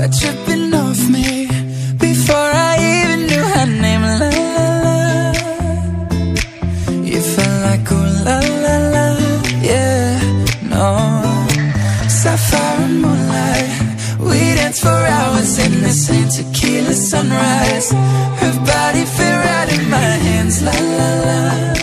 tripping off me before I even knew her name. La la la, you felt like ooh la la la, yeah, no. Sapphire and moonlight, we danced for hours in the same tequila sunrise. Her body fit right in my hands. La la la,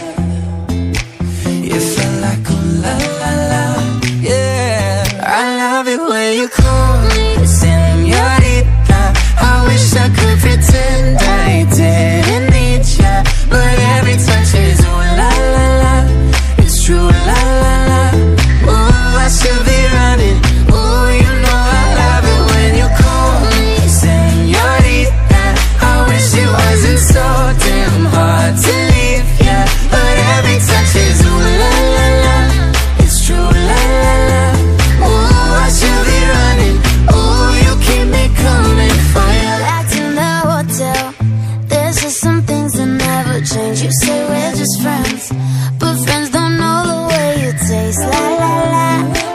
you felt like ooh la la la, yeah. I love it when you call me señorita. I wish I could pretend I didn't need ya, but every touch is ooh la la la. It's true la la la. Ooh, I should be running. Ooh, you know I love it when you call me señorita. I wish it wasn't so damn hard to leave ya, but every touch is ooh la la la. It's true la la la. Ooh, I should be running. Ooh, you keep me coming for ya. Back in the hotel, there's just some things that never change. You say we're just friends, but friends don't know the way you taste. La la la.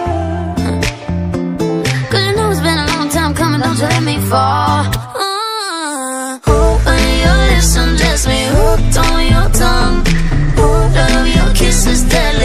Cause you know it's been a long time coming, don't you let me fall. When your lips undress me, hooked on your tongue. Ooh, love your kisses deadly.